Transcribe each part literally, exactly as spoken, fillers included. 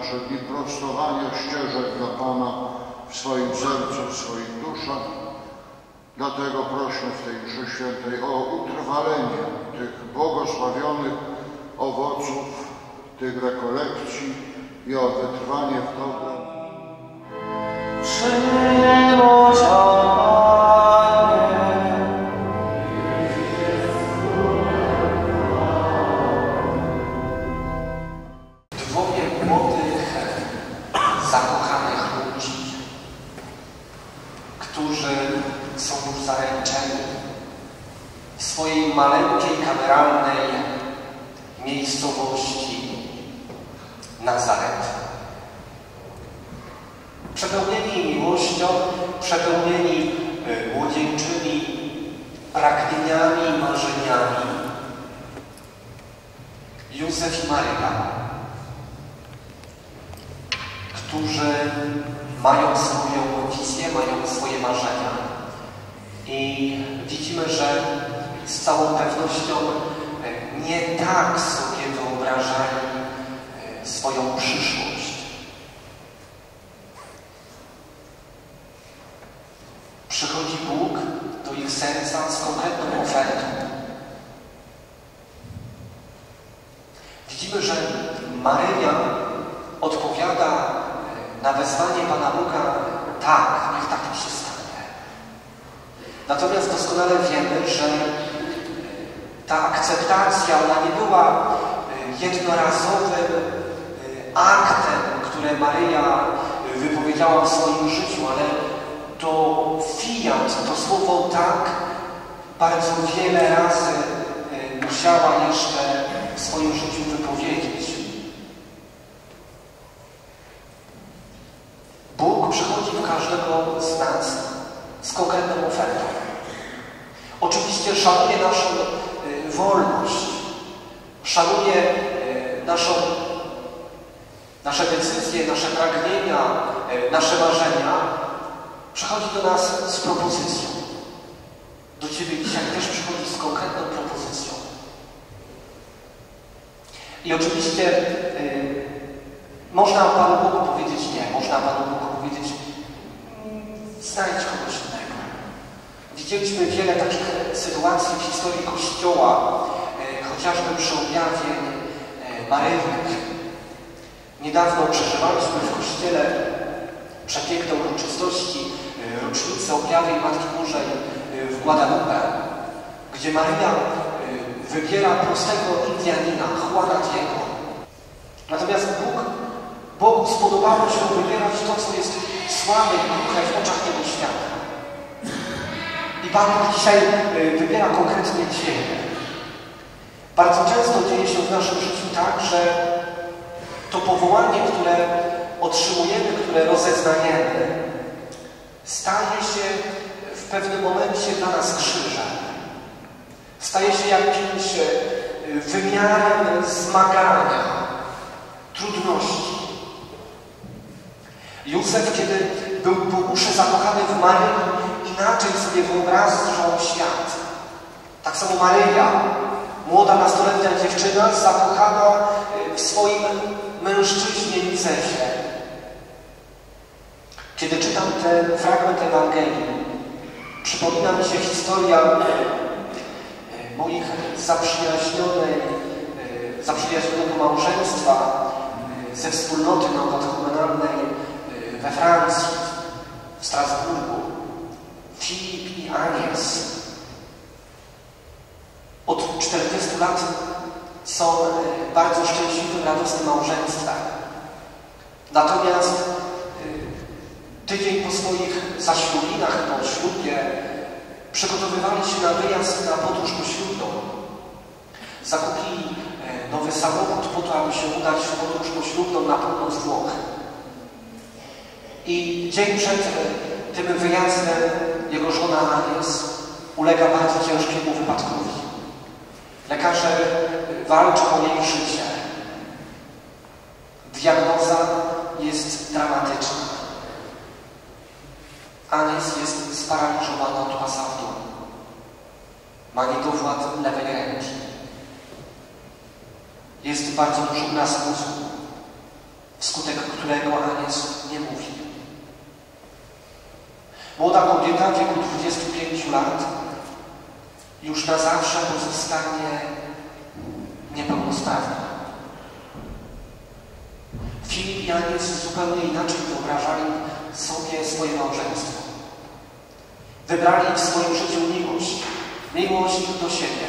także i prostowanie ścieżek dla Pana w swoim sercu, w swoich duszach. Dlatego proszę w tej mszy świętej o utrwalenie tych błogosławionych owoców, tych rekolekcji i o wytrwanie w dobrem. Przynoś, Dwoje młodych, zakochanych ludzi, którzy są już zaręczeni w swojej maleńkiej, kameralnej miejscowości Nazaret. Przepełnieni miłością, przepełnieni młodzieńczymi pragnieniami i marzeniami, Józef i Maryja, którzy mają swoją wizję, mają swoje marzenia i widzimy, że z całą pewnością nie tak sobie wyobrażali swoją przyszłość. Przychodzi Bóg do ich serca z konkretną ofertą. Widzimy, że Maryja odpowiada na wezwanie Pana Boga: tak, niech tak się stanie. Natomiast doskonale wiemy, że ta akceptacja, ona nie była jednorazowym aktem, które Maryja wypowiedziała w swoim życiu, ale to fiat, to słowo tak bardzo wiele razy musiała jeszcze w swoim życiu wypowiedzieć. Bóg przychodzi do każdego z nas z konkretną ofertą. Oczywiście szanuje naszą wolność, szanuje naszą, nasze decyzje, nasze pragnienia, nasze marzenia. Przychodzi do nas z propozycją. Do Ciebie dzisiaj też przychodzi z konkretną propozycją. I oczywiście yy, można Panu Bogu powiedzieć nie, można Panu Bogu powiedzieć znajdź kogoś innego. Widzieliśmy wiele takich sytuacji w historii Kościoła, yy, chociażby przy objawień yy, maryjnych. Niedawno przeżywaliśmy w Kościele przepiękne uroczystości rocznicy objawień Matki Bożej w Guadalupe, gdzie Maryja wybiera prostego Indianina, Juana Diego. Natomiast Bóg, Bogu spodobało się wybierać to, co jest słabe i kruche w oczach tego świata. I Pan Bóg dzisiaj wybiera konkretnie Ciebie. Bardzo często dzieje się w naszym życiu tak, że to powołanie, które otrzymujemy, które rozeznajemy, staje się w pewnym momencie dla nas krzyżem. Staje się jakimś wymiarem zmagania, trudności. Józef, kiedy był po uszy zakochany w Maryi, inaczej sobie wyobrażał świat. Tak samo Maryja, młoda nastoletnia dziewczyna, zakochana w swoim mężczyźnie Józefie. Kiedy czytam ten fragment Ewangelii, przypomina mi się historia moich zaprzyjaźnionej, zaprzyjaźnionego małżeństwa ze wspólnoty nowokatechumenalnej we Francji, w Strasburgu, Filip i Anies. Od czterdziestu lat są bardzo szczęśliwym, radosnym małżeństwem. Natomiast tydzień po swoich zaślubinach, po ślubie, przygotowywali się na wyjazd na podróż poślubną. Zakupili nowy samochód po to, aby się udać w podróż poślubną na północ Włoch. I dzień przed tym wyjazdem jego żona Anies ulega bardzo ciężkiemu wypadkowi. Lekarze walczą o jej życie. Diagnoza jest dramatyczna. Anies jest sparaliżowana od pasa w dół. Ma niedowład lewej ręki. Jest bardzo dużo nas mózgu. wskutek którego Anies nie mówi. Młoda kobieta w wieku dwudziestu pięciu lat już na zawsze pozostanie niepełnosprawna. Filip i Anies zupełnie inaczej wyobrażali sobie swoje małżeństwo. Wybrali w swoim życiu miłość, miłość do siebie,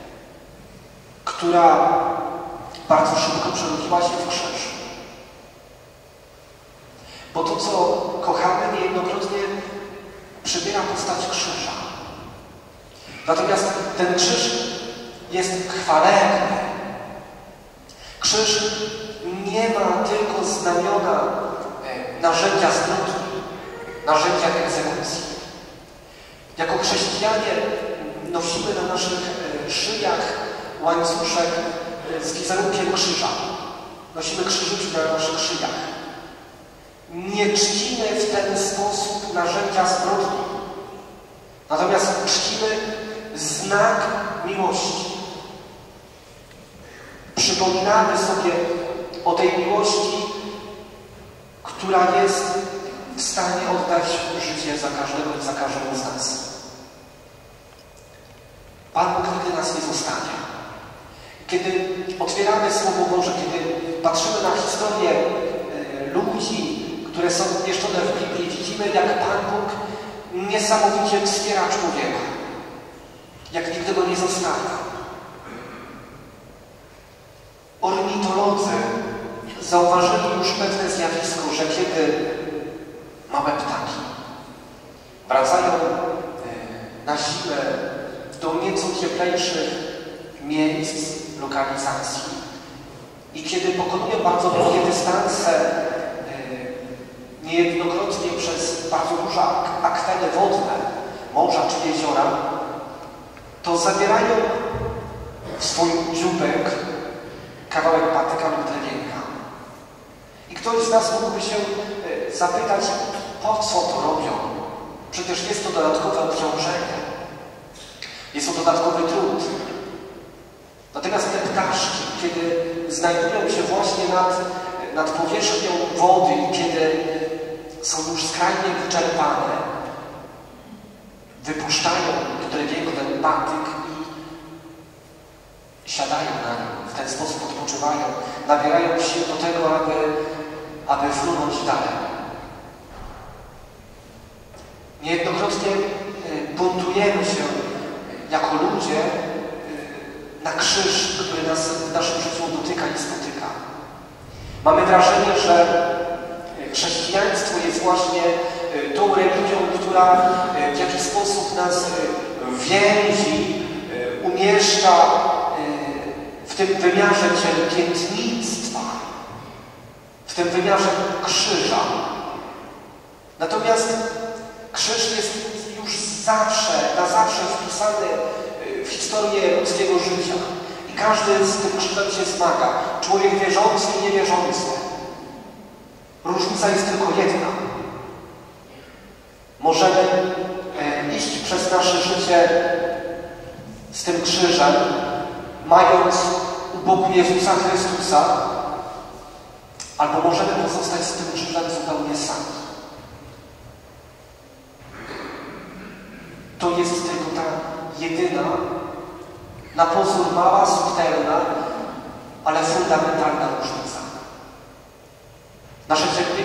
która bardzo szybko przerodziła się w krzyż. Bo to, co kochamy, niejednokrotnie przybiera postać krzyża. Natomiast ten krzyż jest chwalebny. Krzyż nie ma tylko znamiona narzędzia zbrodni, narzędzia egzekucji. Jako chrześcijanie nosimy na naszych szyjach łańcuszek z wizerunkiem krzyża. Nosimy krzyżyki na naszych szyjach. Nie czcimy w ten sposób narzędzia zbrodni. Natomiast czcimy znak miłości. Przypominamy sobie o tej miłości, która jest w stanie oddać życie za każdego i za każdą z nas. Pan Bóg nigdy nas nie zostawia. Kiedy otwieramy Słowo Boże, kiedy patrzymy na historię y, ludzi, które są umieszczone w Biblii, widzimy, jak Pan Bóg niesamowicie wspiera człowieka. Jak nigdy go nie zostawia. Ornitolodzy zauważyli już pewne zjawisko, że kiedy małe ptaki wracają na zimę do nieco cieplejszych miejsc, lokalizacji i kiedy pokonują bardzo długie dystanse, niejednokrotnie przez bardzo duże akweny wodne, morza czy jeziora, to zabierają w swój dzióbek kawałek patyka lub drewienka. I ktoś z nas mógłby się zapytać, po co to robią? Przecież jest to dodatkowe obciążenie. Jest to dodatkowy trud. Natomiast te ptaszki, kiedy znajdują się właśnie nad, nad powierzchnią wody i kiedy są już skrajnie wyczerpane, wypuszczają do drewienka ten patyk i siadają na nim. W ten sposób odpoczywają, nabierają sił do tego, aby, aby frunąć dalej. Niejednokrotnie buntujemy się jako ludzie na krzyż, który nas w naszym życiu dotyka i spotyka. Mamy wrażenie, że chrześcijaństwo jest właśnie tą religią, która w jakiś sposób nas więzi, umieszcza w tym wymiarze cierpiętnictwa, w tym wymiarze krzyża. Natomiast krzyż jest już zawsze, na zawsze wpisany w historię ludzkiego życia. I każdy z tym krzyżem się zmaga. Człowiek wierzący i niewierzący. Różnica jest tylko jedna. Możemy iść przez nasze życie z tym krzyżem, mając u boku Jezusa Chrystusa, albo możemy pozostać z tym krzyżem zupełnie sami. To jest tylko ta jedyna, na pozór mała, subtelna, ale fundamentalna różnica. Nasze cierpienie